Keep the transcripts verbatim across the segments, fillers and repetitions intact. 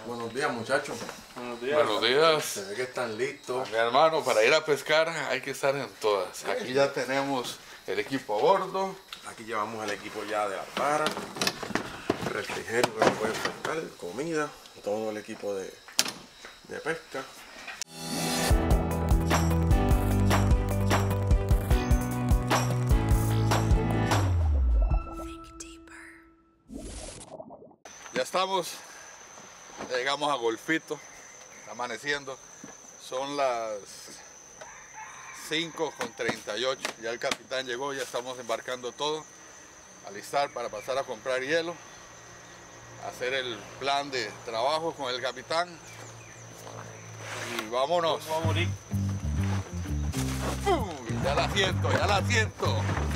Buenos días, muchachos. Buenos días. Buenos días. Se ve que están listos. Mi hermano, para ir a pescar hay que estar en todas. Aquí ya tenemos el equipo a bordo. Aquí llevamos el equipo ya de la para, refrigerio que nos puede faltar, comida, todo el equipo de, de pesca. Ya estamos, ya llegamos a Golfito, está amaneciendo, son las cinco con treinta y ocho, ya el capitán llegó, ya estamos embarcando todo, alistar para pasar a comprar hielo, hacer el plan de trabajo con el capitán y vámonos. Vamos a morir. Uy, ya la siento, ya la siento.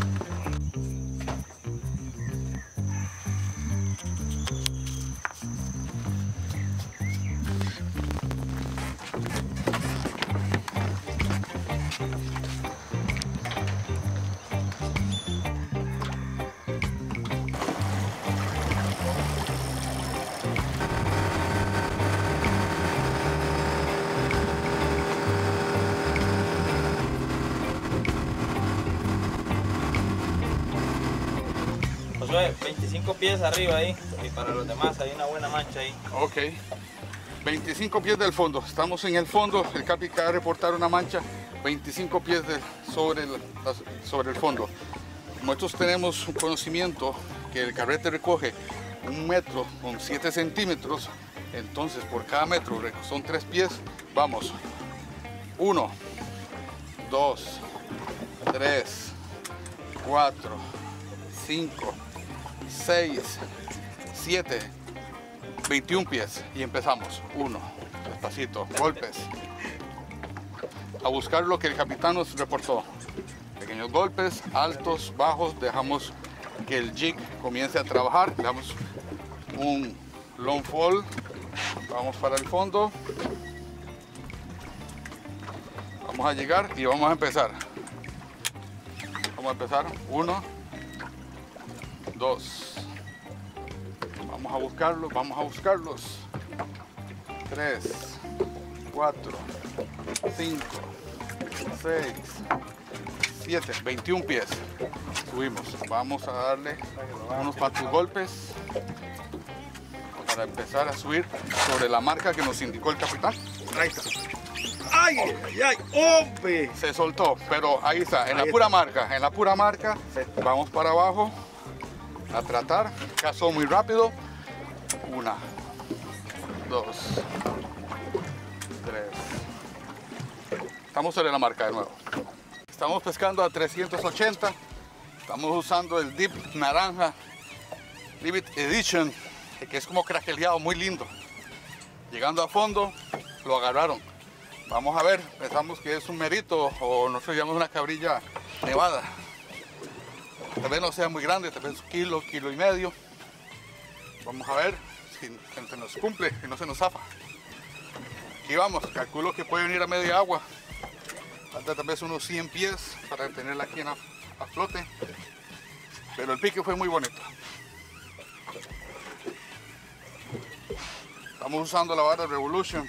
Josué, veinticinco pies arriba ahí, y para los demás hay una buena mancha ahí. Ok, veinticinco pies del fondo, estamos en el fondo, el capi acaba de reportar una mancha, veinticinco pies de, sobre, el, sobre el fondo. Nosotros tenemos un conocimiento que el carrete recoge un metro con siete centímetros, entonces por cada metro son tres pies, vamos, uno, dos, tres, cuatro, cinco, seis, siete, veintiún pies y empezamos. Uno, despacito, golpes. A buscar lo que el capitán nos reportó. Pequeños golpes, altos, bajos, dejamos que el jig comience a trabajar. Le damos un long fall, vamos para el fondo. Vamos a llegar y vamos a empezar. Vamos a empezar. Uno, dos, vamos a buscarlos, vamos a buscarlos, tres, cuatro, cinco, seis, siete, veintiún pies, subimos, vamos a darle unos cuantos golpes para empezar a subir sobre la marca que nos indicó el capitán. Ahí está. ¡Ay, ay, ay! ¡Hombre! Se soltó, pero ahí está, en la pura marca, en la pura marca, vamos para abajo. A tratar, caso muy rápido, una, dos, tres, estamos sobre la marca de nuevo, estamos pescando a trescientos ochenta, estamos usando el dip naranja Limited Edition, que es como craqueleado, muy lindo, llegando a fondo, lo agarraron, vamos a ver, pensamos que es un merito o nosotros llamamos una cabrilla nevada. Tal vez no sea muy grande, tal vez un kilo, kilo y medio. Vamos a ver si se nos cumple, si no se nos zafa. Aquí vamos, calculo que puede venir a media agua. Falta tal vez unos cien pies para tenerla aquí en a, a flote. Pero el pique fue muy bonito. Estamos usando la vara Revolution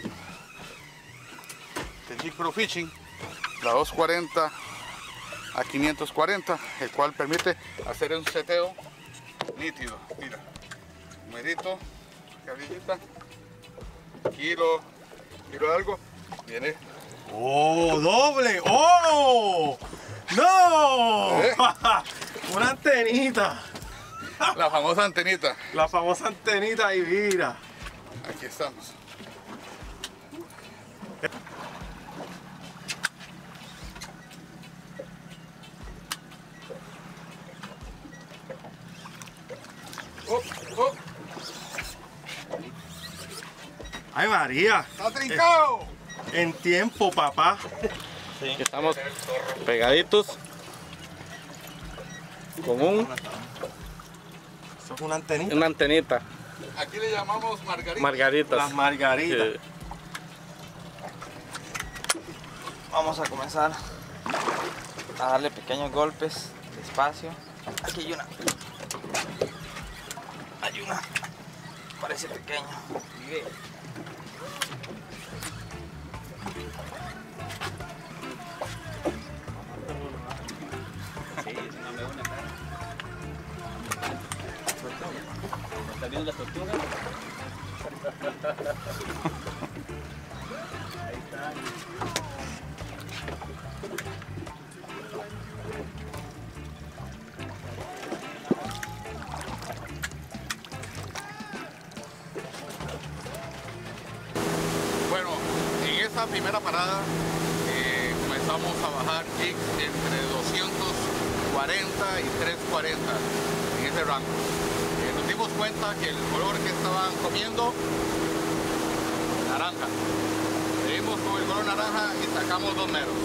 de Jig Pro Fishing, la doscientos cuarenta a quinientos cuarenta, el cual permite hacer un seteo nítido. Mira, numerito, cabrillita, kilo, kilo de algo, viene. ¡Oh, doble! ¡Oh! ¡No! ¿Eh? Una antenita. La famosa antenita. La famosa antenita y mira. Aquí estamos. Oh, oh. ¡Ay, María! ¡Está trincado! En tiempo, papá. Sí. Estamos pegaditos con un, Eso es una antenita. una antenita, Aquí le llamamos margarita. margaritas. Las margaritas. Eh, Vamos a comenzar a darle pequeños golpes despacio. Aquí hay una. Hay una. Parece pequeño. Bueno, en esta primera parada eh, comenzamos a bajar jigs entre doscientos cuarenta y trescientos cuarenta en ese rango. Eh, nos dimos cuenta que el color que estaban comiendo, naranja. Seguimos con el color naranja y sacamos dos meros.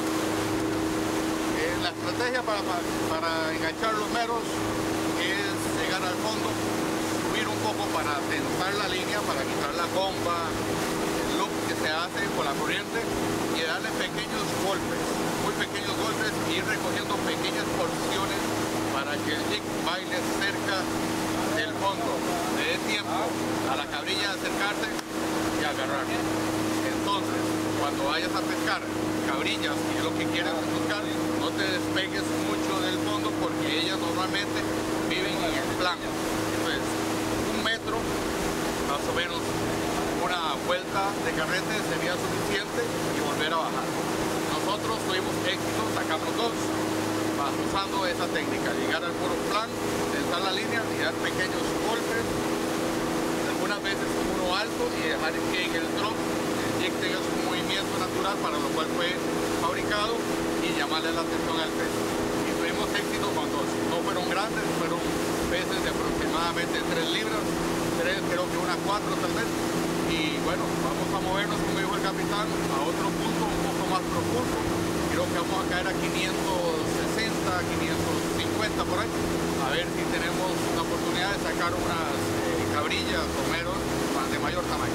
Eh, la estrategia para, para enganchar los meros es llegar al fondo, subir un poco para tensar la línea, para quitar la bomba, que se hace con la corriente y darle pequeños golpes, muy pequeños golpes y ir recogiendo pequeñas porciones para que el jig baile cerca del fondo, le dé tiempo a la cabrilla de acercarse y agarrar. Entonces, cuando vayas a pescar cabrillas, que es lo que quieres buscar, no te despegues mucho del fondo porque ellas normalmente viven en el plano. Entonces, un metro más o menos, una vuelta de carrete sería suficiente y volver a bajar. Nosotros tuvimos éxito, sacamos dos, usando esa técnica, llegar al puro plan, tensar la línea y dar pequeños golpes, algunas veces con uno alto y dejar que en el drop el jig tenga su movimiento natural para lo cual fue fabricado y llamarle la atención al pez. Y tuvimos éxito con dos, no fueron grandes, fueron peces de aproximadamente tres libras, tres, creo que una cuatro tal vez. Y bueno, vamos a movernos, como dijo el capitán, a otro punto un poco más profundo. Creo que vamos a caer a quinientos sesenta, quinientos cincuenta por ahí. A ver si tenemos una oportunidad de sacar unas eh, cabrillas o meros de mayor tamaño.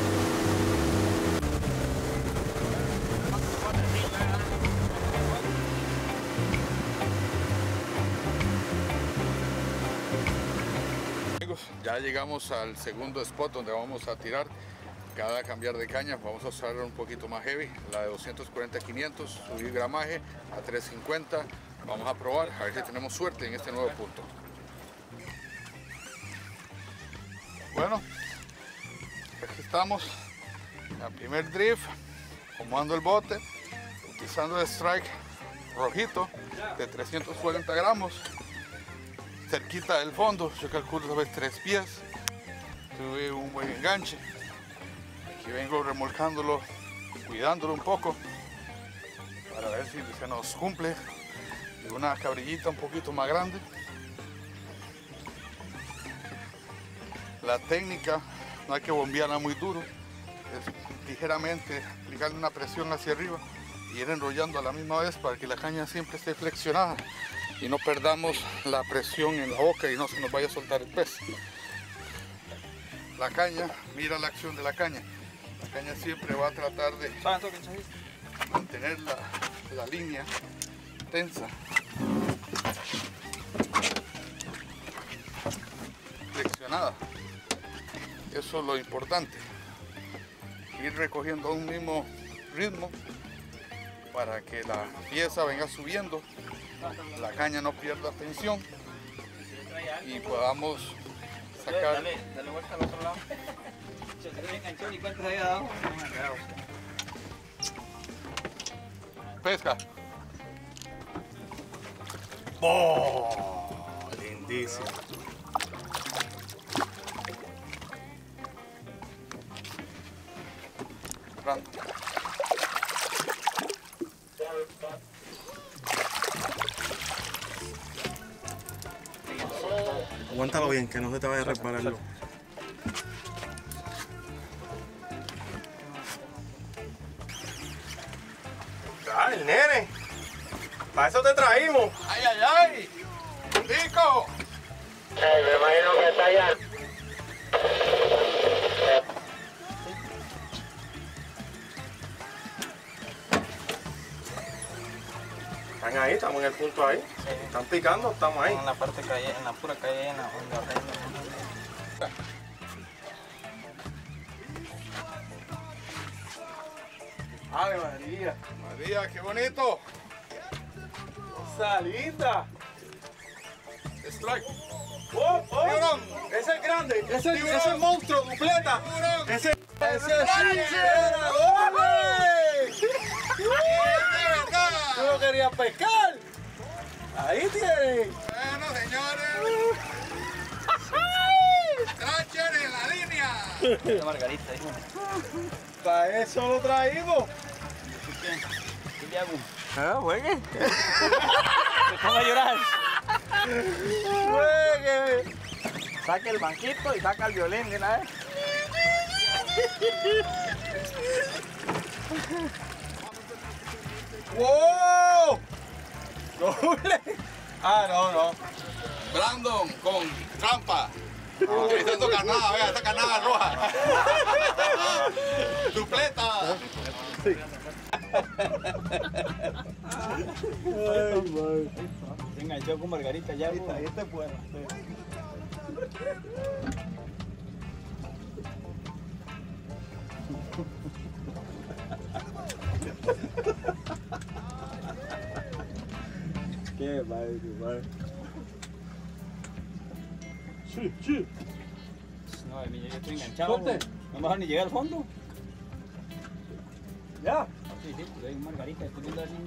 Ya llegamos al segundo spot donde vamos a tirar cada cambiar de caña. Vamos a usar un poquito más heavy, la de doscientos cuarenta quinientos, subir gramaje a trescientos cincuenta. Vamos a probar a ver si tenemos suerte en este nuevo punto. Bueno, aquí estamos en el primer drift, acomodando el bote, utilizando el strike rojito de trescientos cuarenta gramos. Cerquita del fondo, yo calculo tal vez tres pies. Tuve un buen enganche. Aquí vengo remolcándolo, cuidándolo un poco para ver si se nos cumple. Una cabrillita un poquito más grande. La técnica no hay que bombearla muy duro, es ligeramente aplicarle una presión hacia arriba y ir enrollando a la misma vez para que la caña siempre esté flexionada y no perdamos la presión en la boca y no se nos vaya a soltar el pez. La caña, mira la acción de la caña. La caña siempre va a tratar de mantener la, la línea tensa, flexionada. Eso es lo importante. Ir recogiendo a un mismo ritmo para que la pieza venga subiendo, la caña no pierda tensión y podamos sacar. Dale, dale vuelta al otro lado. Se te enganchó y cuentas ahí abajo. Pesca. ¡Oh! Lindísimo. Pronto. Aguántalo bien, que no se te vaya a resbalarlo. ¡Ah, el nene! ¡Para eso te traímos! ¡Ay, ay, ay! ¡Rico! Eh, me imagino que está allá. Están ahí, estamos en el punto ahí. Sí. Están picando, estamos ahí. En la parte calle, en la pura calle, en la onda. ¡Ave María! María, qué bonito. ¡Salita! Strike. ¡Oh, oh! Ese es grande, ese, ese es monstruo, dupleta. Ese, ese sí era. ¡Ole! ¿Tú no querías pescar? Ahí tienes. Bueno, señores. Tracher en la línea. La margarita, hijo. Para eso lo traímos. ¿Qué le hago? Ah, juegue. Me pongo a llorar. Juegue. Saca el banquito y saca el violín de una vez. ¡Wow! ¡Doble! Ah, no, no. Brandon con trampa. Utilizando carnada, vea, esta carnada roja. Dupleta. Se enganchó con margarita ya. Ahí está, este es bueno. Qué mal, qué mal. Sí, sí. No, ni yo estoy enganchado. Corte. No mejor ni llegar al fondo. Ya. Sí, sí, pues hay margarita, estoy viendo así.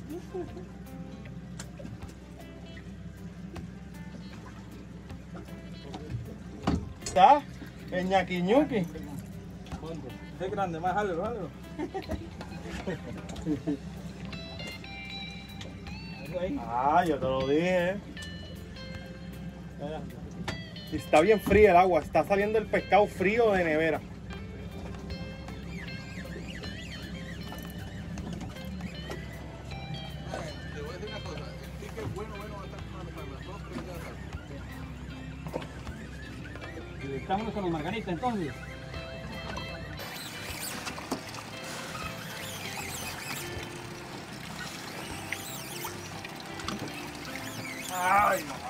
¿Está? El ñaqui ñuqui. ¿Fondo? Este es grande, más jalo, jalo. Ah, yo te lo dije. Está bien fría el agua, está saliendo el pescado frío de nevera. Te voy a decir una cosa. El ticket bueno, bueno va a estar para las dos, tres de la tarde. Estamos con la margarita entonces. Ay, mamá.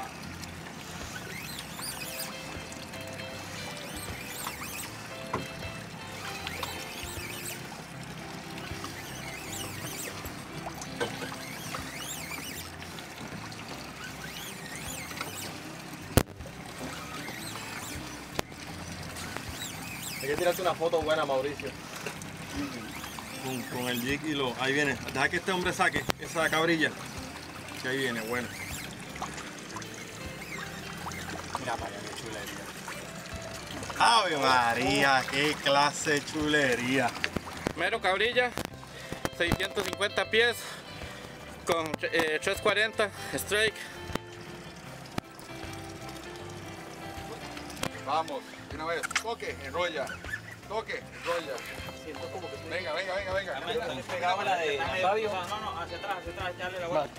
Hay que tirarte una foto buena, Mauricio. Con, con el jig y lo... Ahí viene. Deja que este hombre saque esa cabrilla. Que ahí viene, bueno. Mira para allá, qué chulería. ¡Ave María! ¡Qué clase de chulería! Mero cabrilla, seiscientos cincuenta pies con eh, trescientos cuarenta strike. Vamos, de una vez. Toque, enrolla. Toque, enrolla. Venga, venga, venga, venga. venga. Pegaba la de Fabio. No, no, hacia atrás, hacia atrás, echarle la vuelta.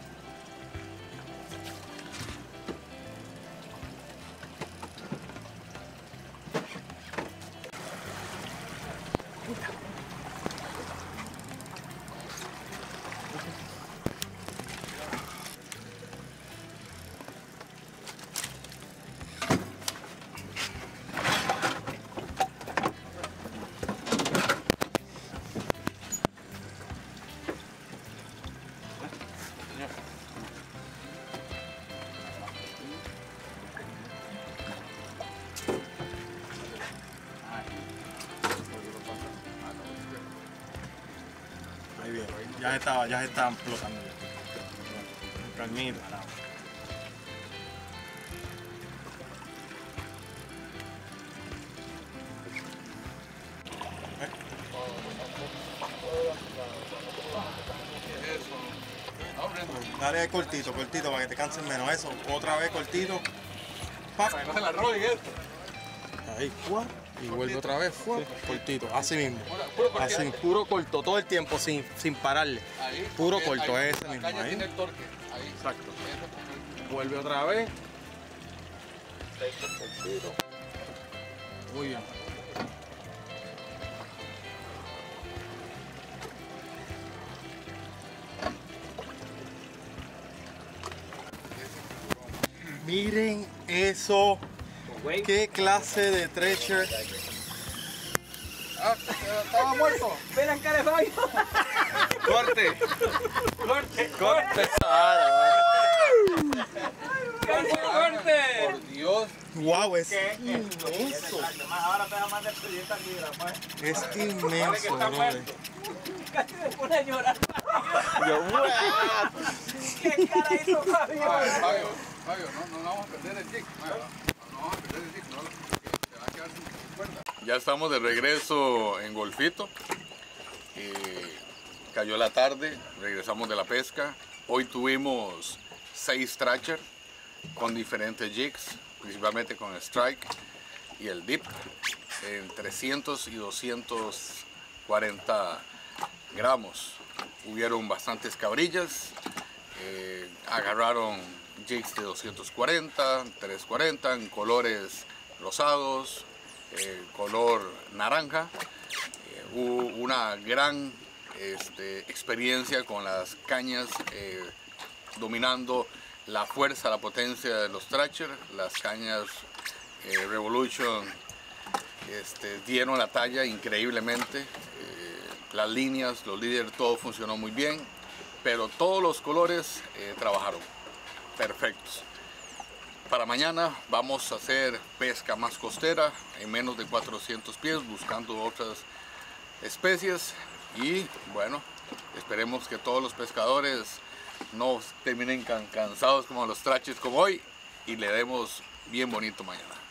Ahí viene, ya se estaba, ya se estaban flotando. Calmita. Dale cortito, cortito para que te canses menos. Eso, otra vez cortito. ¡Pap! Para que no se la roben esto. Ahí, ¡fua! Y vuelve otra vez, ¡fua! Cortito, así mismo. Puro corte. Así, puro corto, todo el tiempo sin, sin pararle. Ahí, Puro porque corto, ahí, ese la mismo, caña ahí. tiene el torque. Ahí. Exacto. Eso. Vuelve otra vez. Muy bien. Miren eso. ¿Qué clase de treasure? Ah, estaba muerto. ¡Ven la cara de Fabio! Corte, ¡Corte! corte. ¡Corte! Por Dios. Wow, es inmenso. Ahora pesa más de trescientas libras, pues. Es inmenso, brother. Casi se pone a llorar. ¿Qué cara hizo Fabio? Fabio, Fabio, no, no vamos a perder el jig. No, no vamos a perder el jig, no, se va a quedar sin cuerda. Ya estamos de regreso en Golfito. Eh, cayó la tarde, regresamos de la pesca. Hoy tuvimos seis Thrasher con diferentes jigs, principalmente con el strike y el dip, en trescientos y doscientos cuarenta gramos. Hubieron bastantes cabrillas, eh, agarraron jigs de doscientos cuarenta, trescientos cuarenta en colores rosados, eh, color naranja. Eh, hubo una gran este, experiencia con las cañas eh, dominando la fuerza, la potencia de los Thrasher. Las cañas eh, Revolution este, dieron la talla increíblemente. Eh, las líneas, los líderes, todo funcionó muy bien, pero todos los colores eh, trabajaron perfectos. Para mañana vamos a hacer pesca más costera en menos de cuatrocientos pies, buscando otras especies, y bueno, esperemos que todos los pescadores no terminen can- cansados como los Thrashers como hoy, y le demos bien bonito mañana.